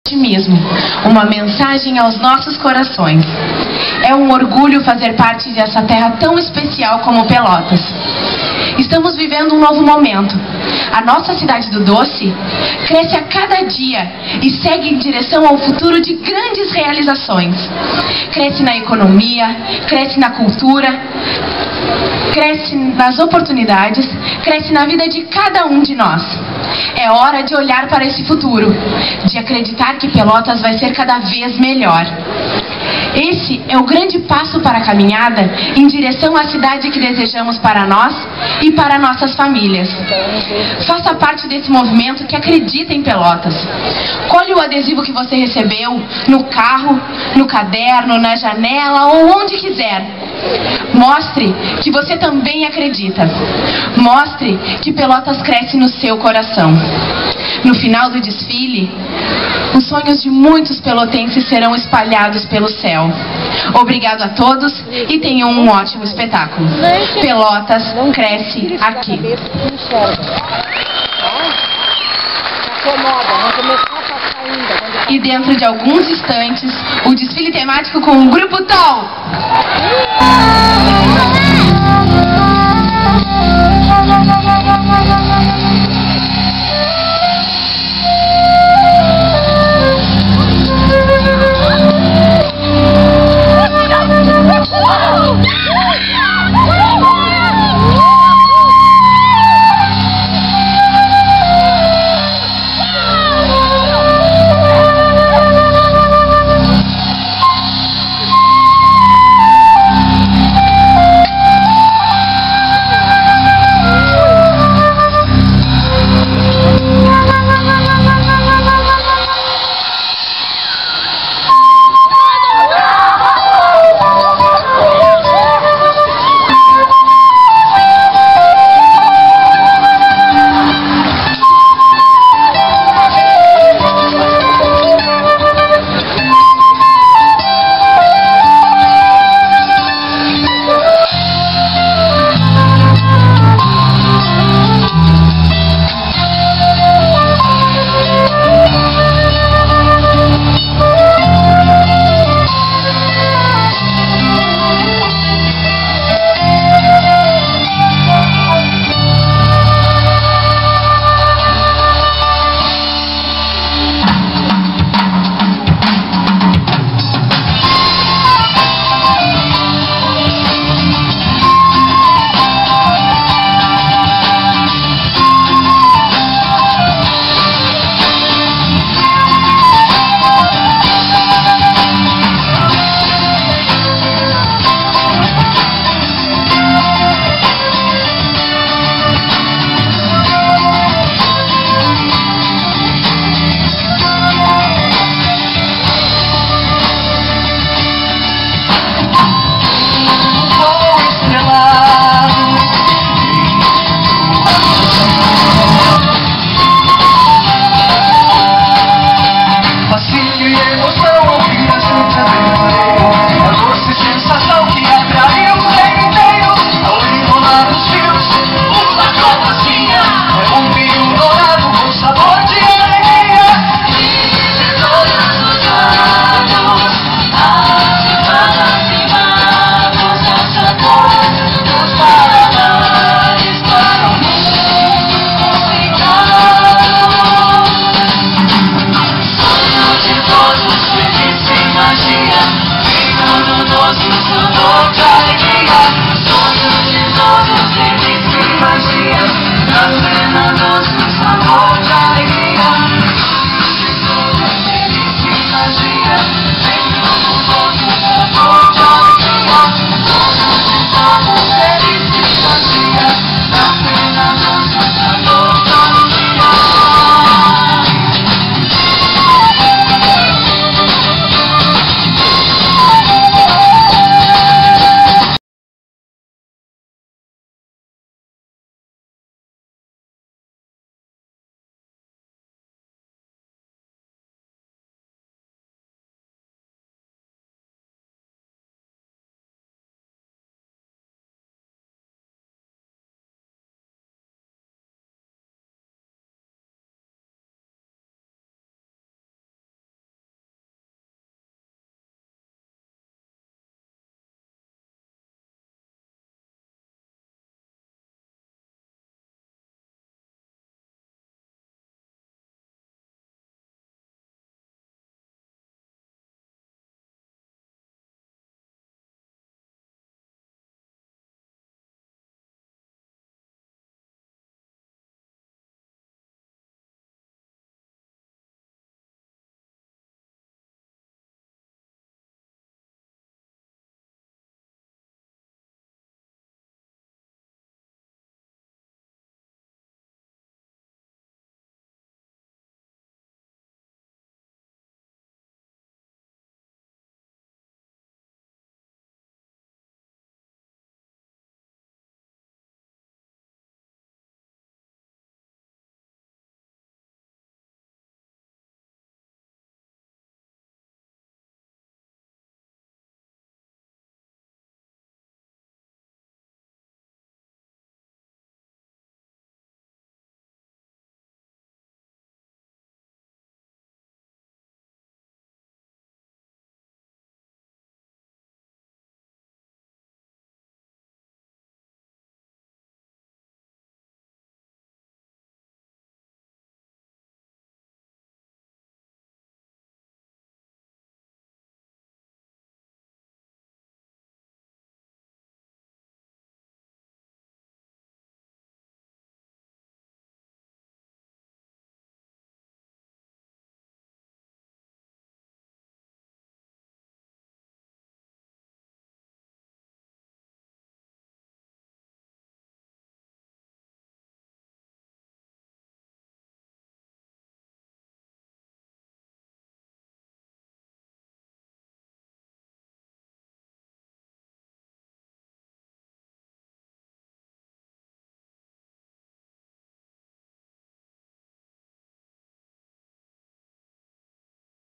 Otimismo, uma mensagem aos nossos corações. É um orgulho fazer parte dessa terra tão especial como Pelotas. Estamos vivendo um novo momento. A nossa cidade do doce cresce a cada dia e segue em direção ao futuro de grandes realizações. Cresce na economia, cresce na cultura, cresce nas oportunidades, cresce na vida de cada um de nós. É hora de olhar para esse futuro, de acreditar que Pelotas vai ser cada vez melhor. Esse é o grande passo para a caminhada em direção à cidade que desejamos para nós e para nossas famílias. Faça parte desse movimento que acredita em Pelotas. Colhe o adesivo que você recebeu no carro, no caderno, na janela ou onde quiser. Mostre que você também acredita. Mostre que Pelotas cresce no seu coração. No final do desfile, os sonhos de muitos pelotenses serão espalhados pelo céu. Obrigado a todos e tenham um ótimo espetáculo. Pelotas cresce aqui. E dentro de alguns instantes, o desfile temático com o Grupo Tol.